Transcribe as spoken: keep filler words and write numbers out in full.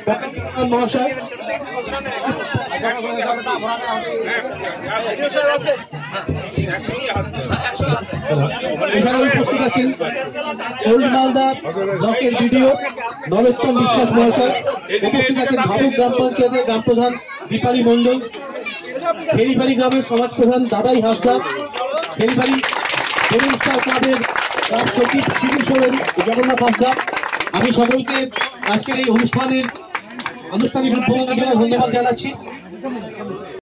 মহাশয়, এখানে উপস্থিত আছেন ওল্ড মালদা ব্লকের বিডিও নরোত্তম বিশ্বাস মহাশয়, উপস্থিত আছেন ভাবুক গ্রাম পঞ্চায়েতের গ্রাম প্রধান দীপালী মন্ডল, খেরিবাড়ি গ্রামের সমাজ প্রধান দাদাই হাসদা, খেরিবাড়ি স্টার ক্লাবের ক্লাব সচিব শিবু সোরেন, জগন্নাথ হাসদা। আমি সকলকে আজকের এই অনুষ্ঠানের আনুষ্ঠানিক উদ্বোধনের জন্য ধন্যবাদ জানাচ্ছি।